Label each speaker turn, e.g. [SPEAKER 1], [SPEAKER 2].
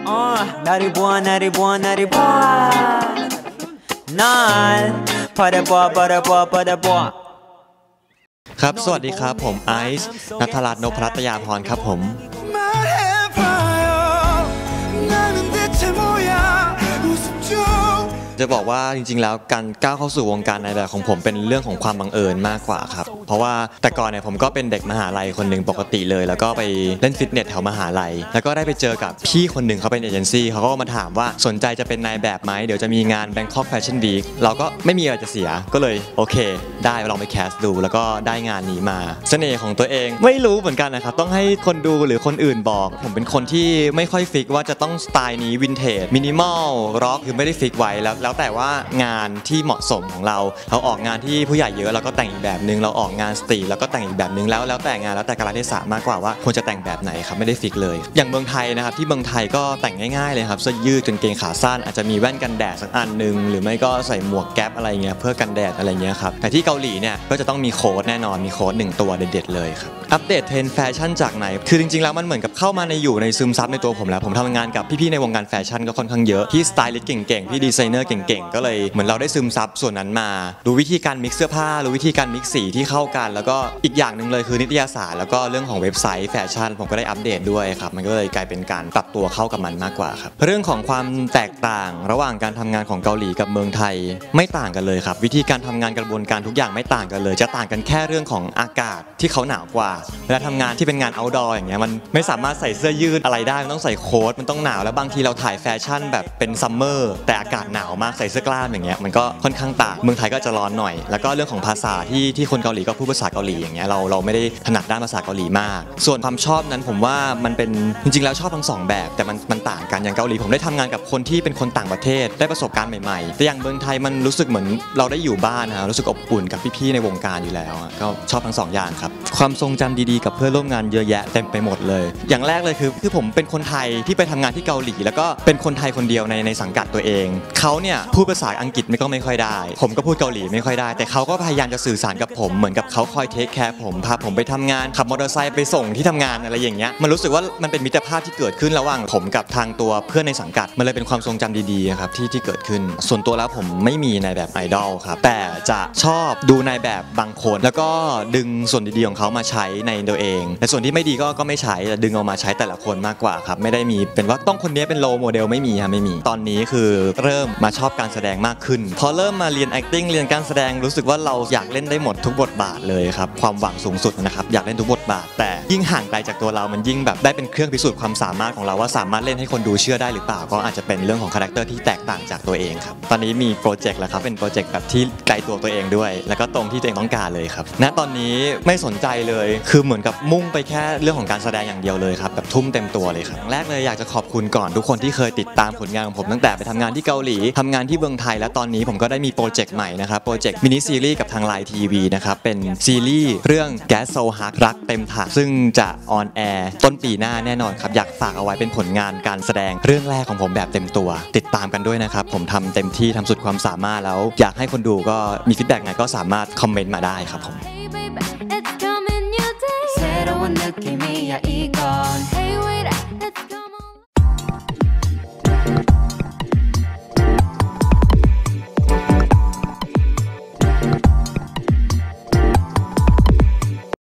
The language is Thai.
[SPEAKER 1] 나를 보아 나를 보아 나를 보아 날 바라보아 바라보아 바라보아
[SPEAKER 2] ครับสวัสดีครับผมไอซ์ณัฐรัตน์ นพรัตยาพรครับผมจะบอกว่าจริงๆแล้วการก้าวเข้าสู่วงการในแบบของผมเป็นเรื่องของความบังเอิญมากกว่าครับเพราะว่าแต่ก่อนเนี่ยผมก็เป็นเด็กมหาลัยคนหนึ่งปกติเลยแล้วก็ไปเล่นฟิตเนสแถวมหาลัยแล้วก็ได้ไปเจอกับพี่คนหนึ่งเขาเป็นเอเจนซี่เขาก็มาถามว่าสนใจจะเป็นนายแบบไหมเดี๋ยวจะมีงาน Bangkok Fashion Week เราก็ไม่มีอะไรจะเสียก็เลยโอเคได้ลองไปแคสดูแล้วก็ได้งานนี้มาเสน่ห์ของตัวเองไม่รู้เหมือนกันนะครับต้องให้คนดูหรือคนอื่นบอกผมเป็นคนที่ไม่ค่อยฟิกว่าจะต้องสไตล์นี้วินเทจมินิมอลร็อกคือไม่ได้ฟิกไว้แล้วแต่ว่างานที่เหมาะสมของเราออกงานที่ผู้ใหญ่เยอะเราก็แต่งอีกแบบนึงเราออกงานสตรีทแล้วก็แต่งอีกแบบนึงแล้วแต่งานแล้วแต่กาลเทศะมากกว่าว่าควรจะแต่งแบบไหนครับไม่ได้ฟิกเลยอย่างเมืองไทยนะครับที่เมืองไทยก็แต่งง่ายๆเลยครับเสื้อยืดกางเกงขาสั้นอาจจะมีแว่นกันแดดสักอันนึงหรือไม่ก็ใส่หมวกแก๊ปอะไรเงี้ยเพื่อกันแดดอะไรเงี้ยครับแต่ที่เกาหลีเนี่ยก็จะต้องมีโค้ดแน่นอนมีโค้ด1ตัวเด็ดๆเลยครับอัปเดตเทรนด์แฟชั่นจากไหนคือจริงๆแล้วมันเหมือนกับเข้ามาอยู่ในซึมซับในตัวผมแล้วผมทำงานกับพี่ๆในวงการแฟชั่นก็ค่อนข้างเยอะพี่สไตลิสต์เก่งๆพี่ดีไซเนอร์เก่งๆก็เลยเหมือนเราได้ซึมซับส่วนนั้นมารู้วิธีการมิกซ์เสื้อผ้ารู้วิธีการมิกซ์สีที่เข้ากันแล้วก็อีกอย่างนึงเลยคือนิตยสารแล้วก็เรื่องของเว็บไซต์แฟชั่นผมก็ได้อัปเดตด้วยครับมันก็เลยกลายเป็นการปรับตัวเข้ากับมันมากกว่าครับเรื่องของความแตกต่างระหว่างการทำงานของเกาหลีกับเมืองไทยไม่ต่างกันเลยครับวิธีการทำงานกระบวนการทุกอย่างไม่ต่างกันเลยจะต่างกันแค่เรื่องของอากาศที่เขาหนาวกว่าเวลาทำงานที่เป็นงาน outdoor อย่างเงี้ยมันไม่สามารถใส่เสื้อยืดอะไรได้มันต้องใส่โค้ทมันต้องหนาวแล้วบางทีเราถ่ายแฟชั่นแบบเป็นซัมเมอร์แต่อากาศหนาวมากใส่เสื้อกล้ามอย่างเงี้ยมันก็ค่อนข้างต่างเมืองไทยก็จะร้อนหน่อยแล้วก็เรื่องของภาษาที่คนเกาหลีก็พูดภาษาเกาหลีอย่างเงี้ยเราไม่ได้ถนัดด้านภาษาเกาหลีมากส่วนความชอบนั้นผมว่ามันเป็นจริงๆแล้วชอบทั้งสองแบบแต่มันต่างกันอย่างเกาหลีผมได้ทำงานกับคนที่เป็นคนต่างประเทศได้ประสบการณ์ใหม่ๆแต่อย่างเมืองไทยมันรู้สึกเหมือนเราได้อยู่บ้านนะรู้สึกอบอุ่นกับพี่ๆในวงการอยู่แล้วก็ชอบทั้งสองอย่างครับความทรงจำดีๆกับเพื่อนร่วมงานเยอะแยะเต็มไปหมดเลยอย่างแรกเลยคือผมเป็นคนไทยที่ไปทำงานที่เกาหลีแล้วก็เป็นคนไทยคนเดียวในสังกัดตัวเองเขาเนี่ยพูดภาษาอังกฤษไม่ค่อยได้ผมก็พูดเกาหลีไม่ค่อยได้แต่เขาก็พยายามจะสื่อสารกับผมเหมือนกับเขาคอยเทคแคร์ผมพาผมไปทำงานขับมอเตอร์ไซค์ไปส่งที่ทำงานอะไรอย่างเงี้ยมันรู้สึกว่ามันเป็นมิตรภาพที่เกิดขึ้นระหว่างผมกับทางตัวเพื่อนในสังกัดมันเลยเป็นความทรงจำดีๆครับที่เกิดขึ้นส่วนตัวแล้วผมไม่มีนายแบบไอดอลครับแต่จะชอบดูนายแบบบางคนแล้วก็ดึงส่วนดีๆของเขามาใช้ในตัวเองแต่ส่วนที่ไม่ดีก็ไม่ใช้แต่ดึงเอามาใช้แต่ละคนมากกว่าครับไม่ได้มีเป็นว่าต้องคนนี้เป็นโลโมเดลไม่มีครับไม่มีตอนนี้คือเริ่มมาชอบการแสดงมากขึ้นพอเริ่มมาเรียน acting เรียนการแสดงรู้สึกว่าเราอยากเล่นได้หมดทุกบทบาทเลยครับความหวังสูงสุดนะครับอยากเล่นทุกบทบาทแต่ยิ่งห่างไกลจากตัวเรามันยิ่งแบบได้เป็นเครื่องพิสูจน์ความสามารถของเราว่าสามารถเล่นให้คนดูเชื่อได้หรือเปล่าก็อาจจะเป็นเรื่องของคาแรคเตอร์ที่แตกต่างจากตัวเองครับตอนนี้มีโปรเจกต์แล้วครับเป็นโปรเจกต์แบบที่ไกลตัวเองด้วยแล้วก็ตรงที่ตัวเองต้องการเลยครับณตอนนี้ไม่สนใจเลยคือเหมือนกับมุ่งไปแค่เรื่องของการแสดงอย่างเดียวเลยครับแบบทุ่มเต็มตัวเลยครับแรกเลยอยากจะขอบคุณก่อนทุกคนที่เคยติดตามผลงานของผมตั้งแต่ไปทำงานที่เกาหลีทำงานที่เมืองไทยและตอนนี้ผมก็ได้มีโปรเจกต์ใหม่นะครับโปรเจกต์มินิซีรีส์กับทาง LINE TV นะครับเป็นซีรีส์เรื่อง Gas So Hard รักเต็มถังซึ่งจะออนแอร์ต้นปีหน้าแน่นอนครับอยากฝากเอาไว้เป็นผลงานการแสดงเรื่องแรกของผมแบบเต็มตัวติดตามกันด้วยนะครับผมทำเต็มที่ทำสุดความสามารถแล้วอยากให้คนดูก็มีฟีดแบ็กไงก็สามารถคอมเมนต์มาได้ครับผม
[SPEAKER 3] 새로운 느낌이야 이건 Hey